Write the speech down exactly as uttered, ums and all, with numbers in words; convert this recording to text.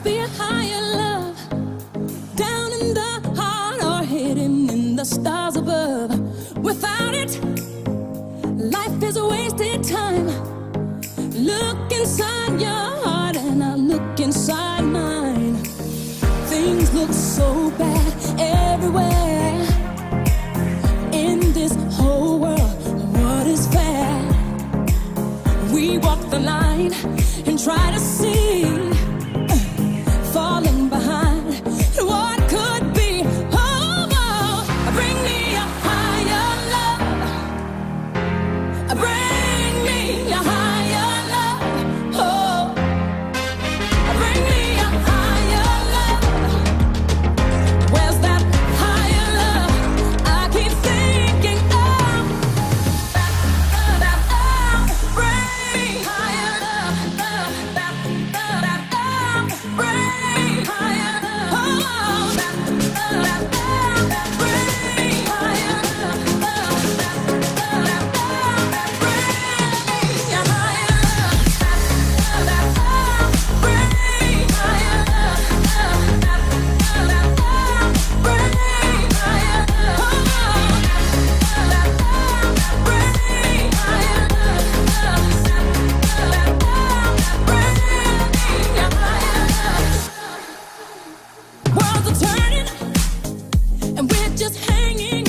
be a higher love, down in the heart or hidden in the stars above. Without it, life is a wasted time. Look inside your heart and I look inside mine. Things look so bad everywhere. In this whole world, what is fair? We walk the line and try to see, uh, falling behind what could be. Oh, oh, bring me a higher love. Bring me a higher love. Oh, bring me a higher love. Where's that higher love? I keep thinking of. Bring me higher love. Bring me higher love. Oh, bring me higher love. Bring me higher love. Worlds are turning, and we're just hanging